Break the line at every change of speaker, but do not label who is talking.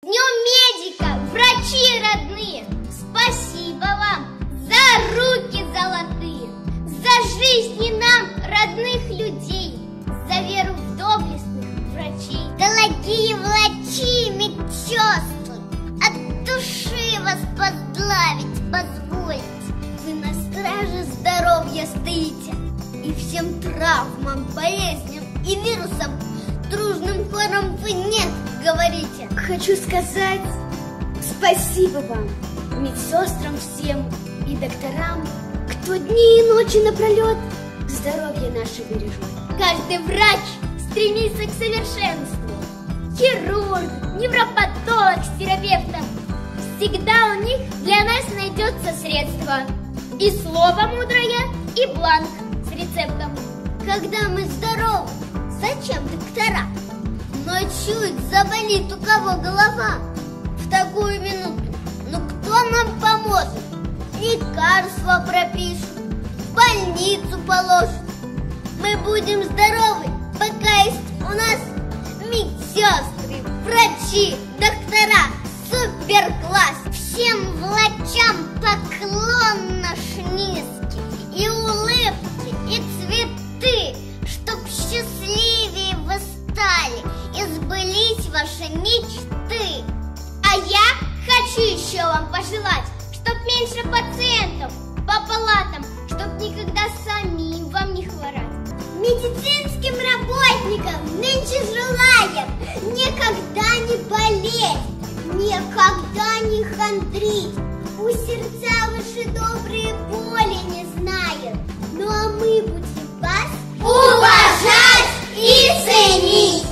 Днем медика, врачи родные! Спасибо вам за руки золотые, за жизни нам родных людей, за веру в доблестных врачей. Дорогие врачи, медсестры, от души вас поздравить позвольте. Вы на страже здоровья стоите и всем травмам, болезням и вирусам дружным хором вы нет говорите.
Хочу сказать спасибо вам, медсестрам всем и докторам, кто дни и ночи напролет здоровье наше бережет.
Каждый врач стремится к совершенству. Хирург, невропатолог с терапевтом. Всегда у них для нас найдется средство. И слово мудрое, и бланк с рецептом. Когда мы здоровы, зачем доктора? Но чуть заболит у кого голова, в такую минуту, ну кто нам поможет? Лекарства пропишут, в больницу положат. Мы будем здоровы, пока есть у нас медсестры, врачи, доктора, суперкласс. Всем врачам поклон наш низкий, и улыбки, и цветы, чтоб счастливее вы стали, и сбылись ваши мечты. А я хочу еще вам пожелать, чтоб меньше пациентов по палатам, чтоб никогда самим вам не хворать. Медицинским работникам нынче желаем никогда не болеть, никогда не хандрить. Пусть сердца ваши добрые боли не знают, ну а мы будем вас уважать и ценить.